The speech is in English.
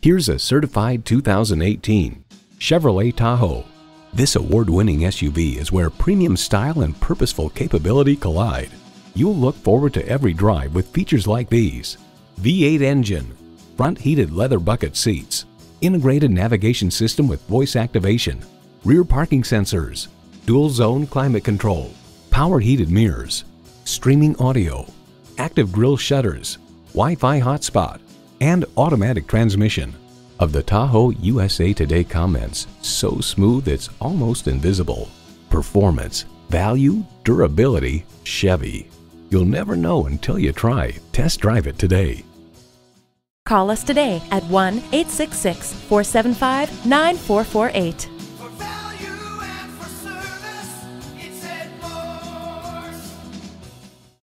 Here's a certified 2018 Chevrolet Tahoe. This award-winning SUV is where premium style and purposeful capability collide. You'll look forward to every drive with features like these: V8 engine, front heated leather bucket seats, integrated navigation system with voice activation, rear parking sensors, dual zone climate control, power heated mirrors, streaming audio, active grille shutters, Wi-Fi hotspot, and automatic transmission. Of the Tahoe, USA Today comments, "So smooth it's almost invisible." Performance, value, durability, Chevy. You'll never know until you try. Test drive it today. Call us today at 1-866-475-9448.